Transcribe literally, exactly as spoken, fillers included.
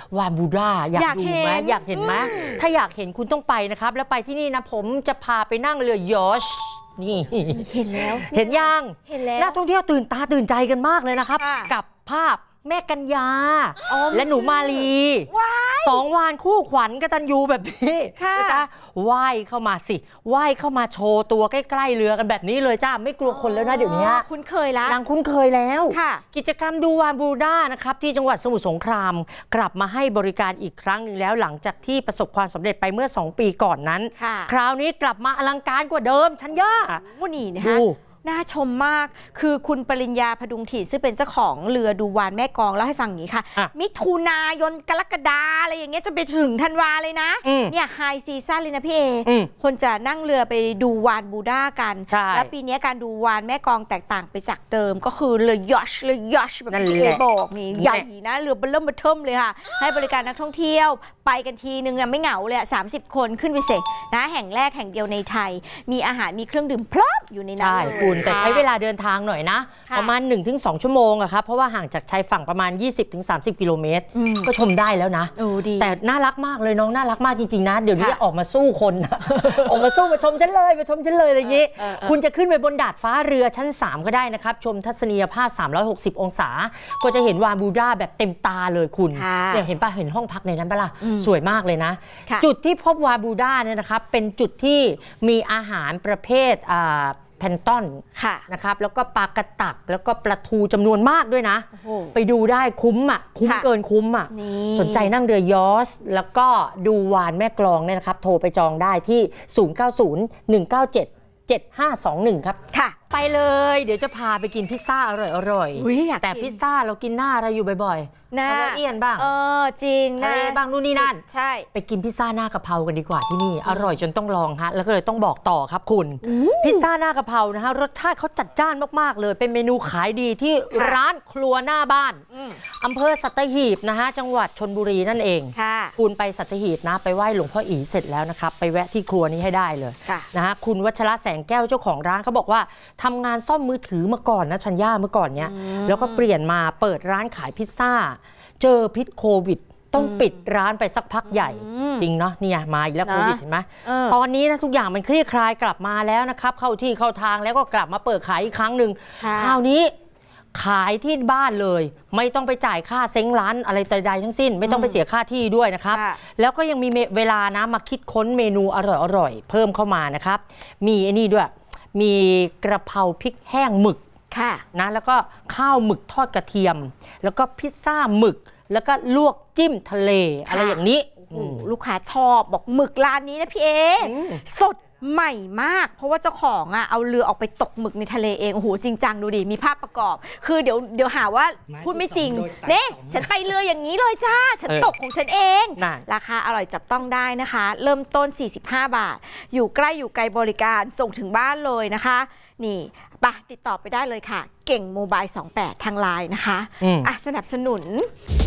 วานบูดาอยากดูไหมอยากเห็นไหมถ้าอยากเห็นคุณต้องไปนะครับแล้วไปที่นี่นะผมจะพาไปนั่งเรือยอชต์นี่เห็นแล้วเห็นยังเห็นแล้วนักท่องเที่ยวตื่นตาตื่นใจกันมากเลยนะครับกับภาพแม่กัญญาและหนูมาลีสองวานคู่ขวัญกตัญญูแบบนี้จ้าว่ายเข้ามาสิว่ายเข้ามาโชว์ตัวใกล้ๆเรือกันแบบนี้เลยจ้าไม่กลัวคนแล้วนะเดี๋ยวนี้คุ้นเคยแล้วนางคุ้นเคยแล้วกิจกรรมดูวานบูดานะครับที่จังหวัดสมุทรสงครามกลับมาให้บริการอีกครั้งหนึ่งแล้วหลังจากที่ประสบความสำเร็จไปเมื่อสองปีก่อนนั้นคราวนี้กลับมาอลังการกว่าเดิมชัญญาวันนี้นะคะน่าชมมากคือคุณปริญญาพดุงถิ่นซึ่งเป็นเจ้าของเรือดูวานแม่กองเล่าให้ฟังอย่างนี้ค่ะมิถุนายนกรกฎาอะไรอย่างเงี้ยจะไปถึงธันวาเลยนะเนี่ยไฮซีซั่นเลยนะพี่เอคนจะนั่งเรือไปดูวานบูดากันแล้วปีนี้การดูวานแม่กองแตกต่างไปจากเดิมก็คือเรือยอชเรือยอชแบบพี่เอบอกนี่ใหญ่นะเรือเริ่มมาเทิมเลยค่ะให้บริการนักท่องเที่ยวไปกันทีนึงเนี่ยไม่เหงาเลยสามสิบคนขึ้นไปเสร็จนะแห่งแรกแห่งเดียวในไทยมีอาหารมีเครื่องดื่มพร้อมอยู่ในนั้นแต่ใช้เวลาเดินทางหน่อยนะประมาณ หนึ่งถึงสอง ชั่วโมงอะครับเพราะว่าห่างจากชายฝั่งประมาณ ยี่สิบถึงสามสิบ กิโลเมตรก็ชมได้แล้วนะแต่น่ารักมากเลยน้องน่ารักมากจริงๆนะเดี๋ยวนี้ออกมาสู้คนออกมาสู้มาชมฉันเลยมาชมฉันเลยอะไรอย่างนี้คุณจะขึ้นไปบนดาดฟ้าเรือชั้นสามก็ได้นะครับชมทัศนียภาพสามร้อยหกสิบองศาก็จะเห็นวานบูดาแบบเต็มตาเลยคุณเนี่ยเห็นป่ะเห็นห้องพักในนั้นป่ะล่ะสวยมากเลยนะจุดที่พบวานบูดาเนี่ยนะครับเป็นจุดที่มีอาหารประเภทแพนต้นนะครับแล้วก็ปลากระตักแล้วก็ปลาทูจำนวนมากด้วยนะไปดูได้คุ้มอ่ะคุ้มเกินคุ้มอ่ะสนใจนั่งเรือยอชต์แล้วก็ดูวานแม่กลองเนี่ยนะครับโทรไปจองได้ที่ ศูนย์ เก้า ศูนย์ หนึ่ง เก้า เจ็ด เจ็ด ห้า สอง หนึ่ง ครับค่ะไปเลยเดี๋ยวจะพาไปกินพิซซ่าอร่อยๆแต่พิซซ่าเรากินหน้าอะไรอยู่บ่อยๆหน้าเอียนบ้างเออจริงทะเลบ้างนู่นนี่นั่นใช่ไปกินพิซซ่าหน้ากะเพรากันดีกว่าที่นี่อร่อยจนต้องลองฮะแล้วก็เลยต้องบอกต่อครับคุณพิซซ่าหน้ากะเพรานะฮะรสชาติเขาจัดจ้านมากๆเลยเป็นเมนูขายดีที่ร้านครัวหน้าบ้านอำเภอสัตหีบนะฮะจังหวัดชลบุรีนั่นเองคุณไปสัตหีบนะไปไหว้หลวงพ่ออีเสร็จแล้วนะครับไปแวะที่ครัวนี้ให้ได้เลยนะฮะคุณวัชระแสงแก้วเจ้าของร้านเขาบอกว่าทำงานซ่อมมือถือมาก่อนนะชัญญาเมื่อก่อนเนี้ยแล้วก็เปลี่ยนมาเปิดร้านขายพิซซ่าเจอพิษโควิดต้องปิดร้านไปสักพักใหญ่จริงเนาะเนี่ยมาอีกแล้วโควิดเห็นไหมตอนนี้นะทุกอย่างมันคลี่คลายกลับมาแล้วนะครับเข้าที่เข้าทางแล้วก็กลับมาเปิดขายอีกครั้งหนึ่งคราวนี้ขายที่บ้านเลยไม่ต้องไปจ่ายค่าเซ้งร้านอะไรใดๆทั้งสิ้นไม่ต้องไปเสียค่าที่ด้วยนะครับแล้วก็ยังมีเวลานะมาคิดค้นเมนูอร่อยๆเพิ่มเข้ามานะครับมีไอ้นี่ด้วยมีกระเพราพริกแห้งหมึกนะแล้วก็ข้าวหมึกทอดกระเทียมแล้วก็พิซซ่าหมึกแล้วก็ลวกจิ้มทะเลอะไรอย่างนี้ลูกค้าชอบบอกหมึกร้านนี้นะพี่เอสดใหม่มากเพราะว่าเจ้าของอ่ะเอาเรือออกไปตกหมึกในทะเลเองโอ้โหจริงจังดูดิมีภาพประกอบคือเดี๋ยวเดี๋ยวหาว่าพูดไม่จริงเนี่ยฉันไปเรืออย่างนี้เลยจ้าฉันตกของฉันเองราคาอร่อยจับต้องได้นะคะเริ่มต้นสี่สิบห้าบาทอยู่ใกล้อยู่ไกลบริการส่งถึงบ้านเลยนะคะนี่ปะติดต่อไปได้เลยค่ะเก่งโมบายสองแปดทางไลน์นะคะอ่ะสนับสนุน